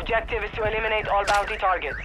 objective is to eliminate all bounty targets.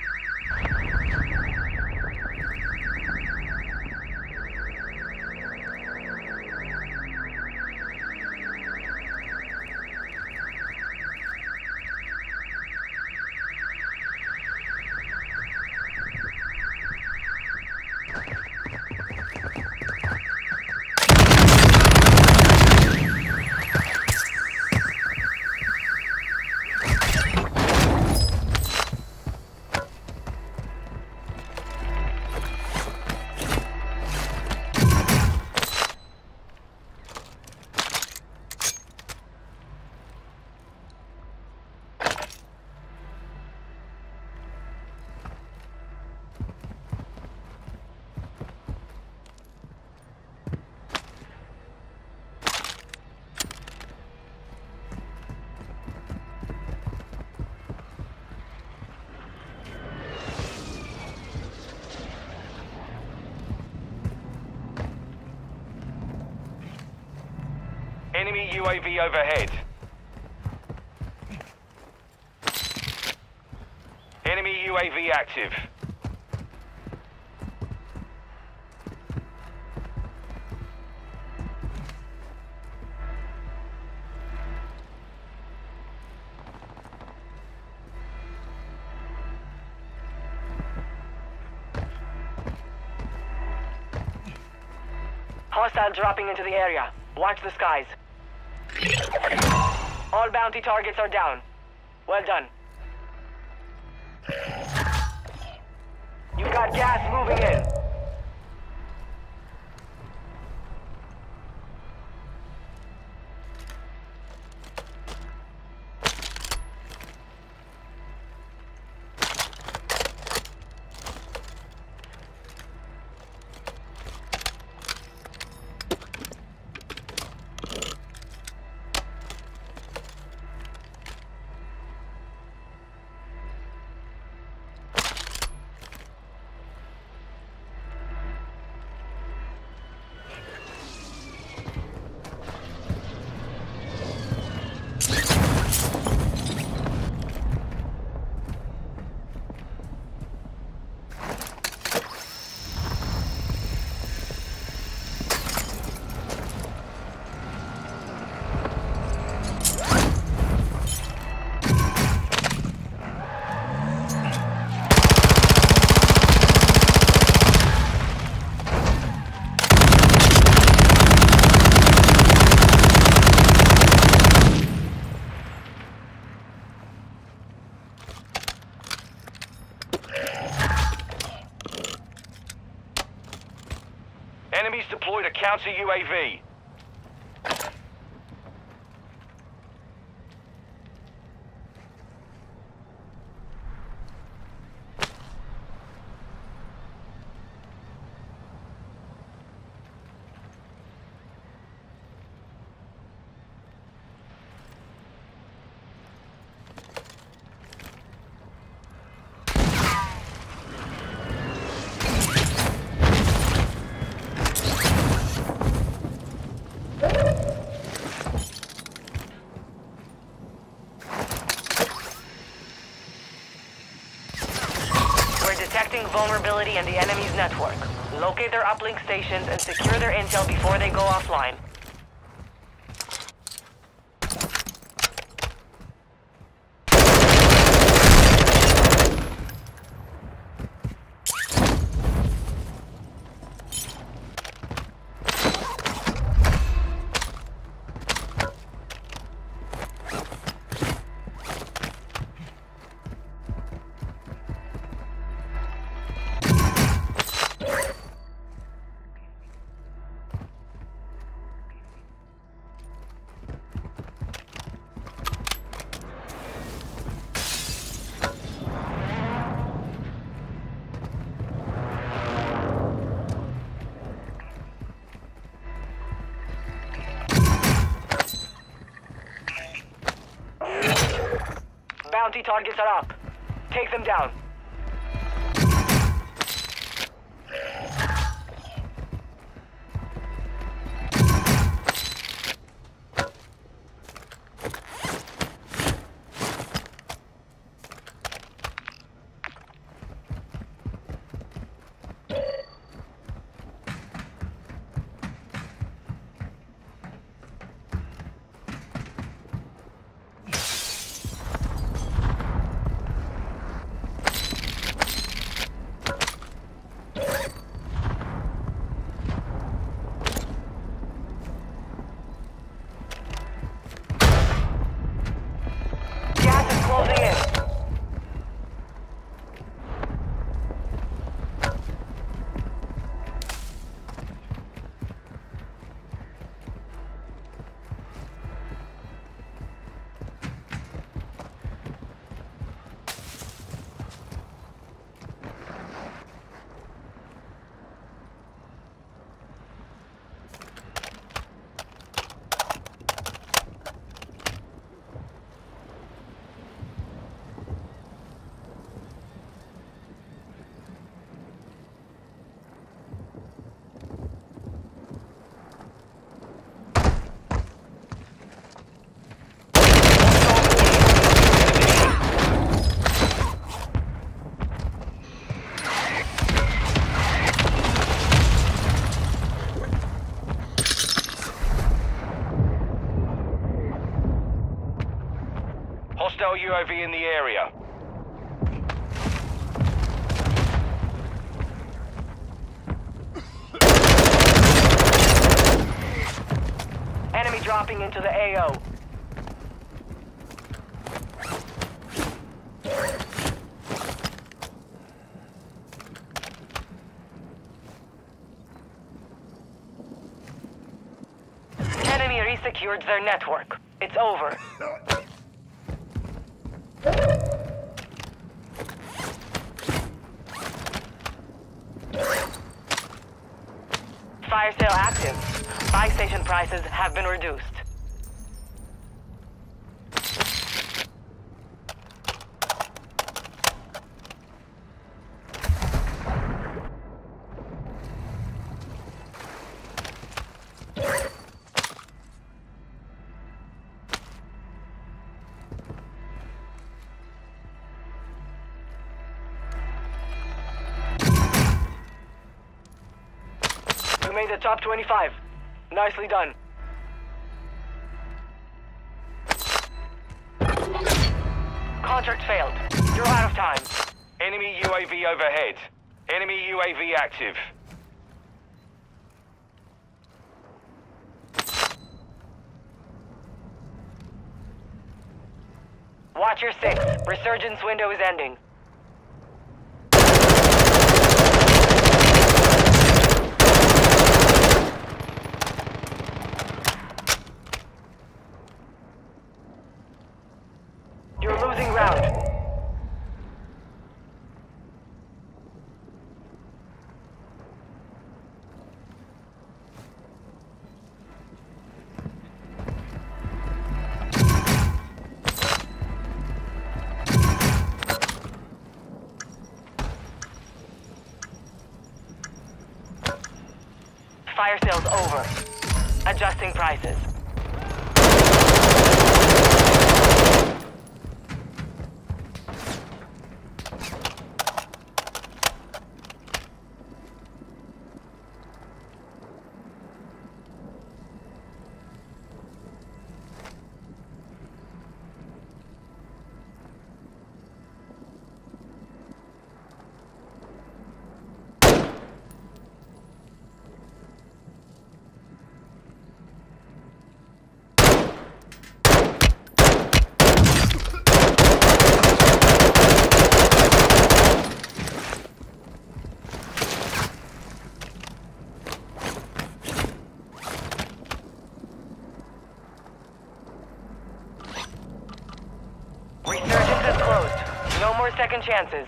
Enemy UAV overhead. Enemy UAV active. Hostile dropping into the area. Watch the skies. All bounty targets are down. Well done. You've got gas moving in. Enemies deployed a counter UAV. Detecting vulnerability in the enemy's network. Locate their uplink stations and secure their intel before they go offline. Bounty targets are up. Take them down. hostile UAV in the area. Enemy dropping into the AO. Enemy resecured their network. It's over. Fire sale active. Buy station prices have been reduced. We made the top 25. Nicely done. Contract failed. You're out of time. Enemy UAV overhead. Enemy UAV active. Watch your six. Resurgence window is ending. You're losing ground. Fire sale's over. Adjusting prices. Resurgence is closed. No more second chances.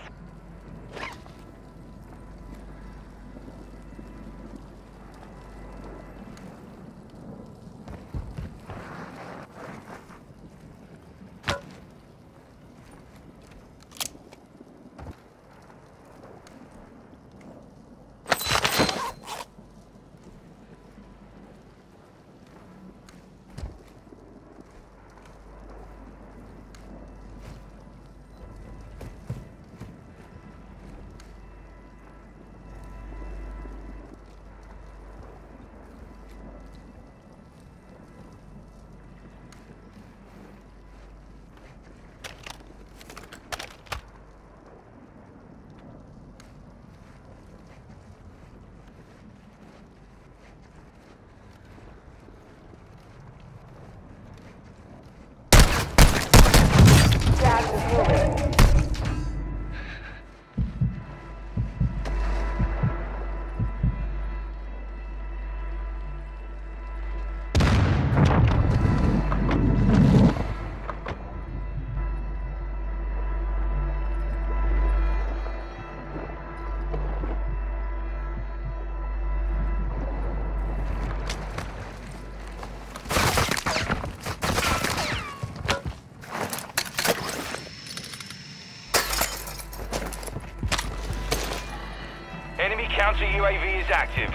Enemy counter UAV is active.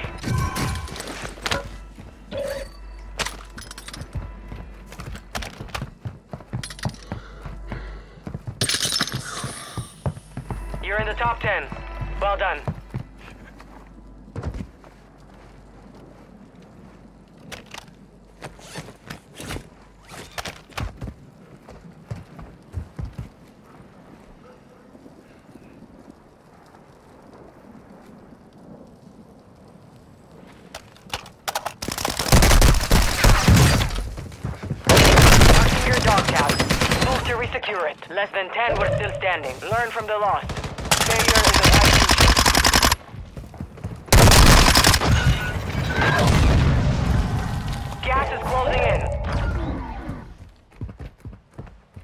You're in the top 10. Well done. Secure it. Less than 10 were still standing. Learn from the loss.